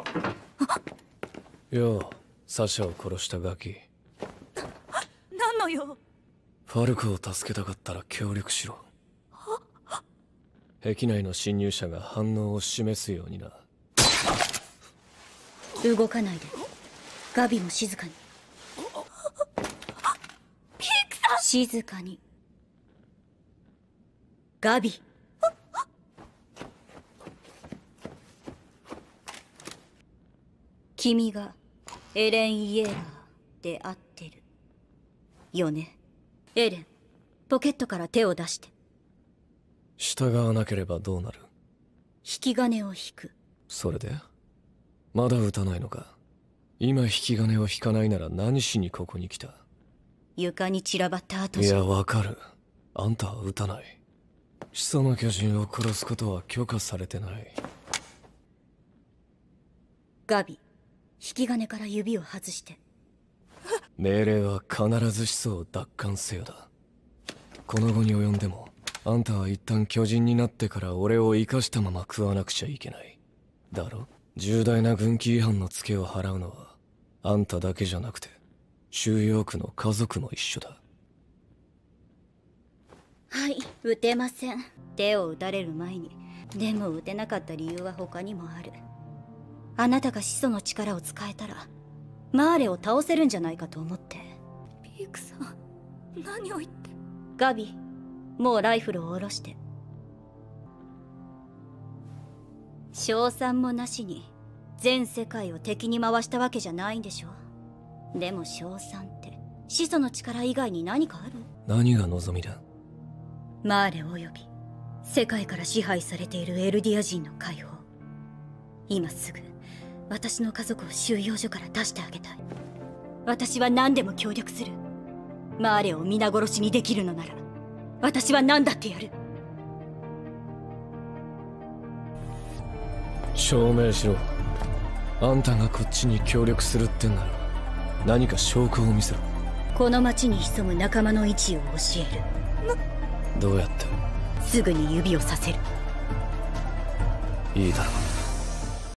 よう、サシャを殺したガキ。 何の用？ ファルコを助けたかったら協力しろ。壁内の侵入者が反応を示すようにな。 動かないで。ガビも静かに。 ピクさん！ 静かに。ガビ。君がエレン・イエーラーで合ってるよね。エレン、ポケットから手を出して。 従わなければどうなる？ 引き金を引く。 それでまだ撃たないのか？今引き金を引かないなら何しにここに来た？ 床に散らばった後じゃ。 いや、わかる。あんたは撃たない。始祖の巨人を殺すことは許可されてない。 ガビ、引き金から指を外して。 命令は必ず始祖を奪還せよだ。この後に及んでもあんたは一旦巨人になってから俺を生かしたまま食わなくちゃいけない。だろ？重大な軍紀違反のツケを払うのはあんただけじゃなくて収容区の家族も一緒だ。 はい、撃てません。手を撃たれる前に。でも撃てなかった理由は他にもある。あなたが始祖の力を使えたらマーレを倒せるんじゃないかと思って。 ピークさん、何を言って。 ガビ、もうライフルを下ろして。賞賛もなしに全世界を敵に回したわけじゃないんでしょ。でも賞賛って始祖の力以外に何かある？ 何が望みだ？ マーレおよび世界から支配されているエルディア人の解放。今すぐ私の家族を収容所から出してあげたい。私は何でも協力する。マーレを皆殺しにできるのなら私は何だってやる。 証明しろ。あんたがこっちに協力するってんなら何か証拠を見せろ。 この町に潜む仲間の位置を教える。 どうやって？ すぐに指をさせる。 いいだろう。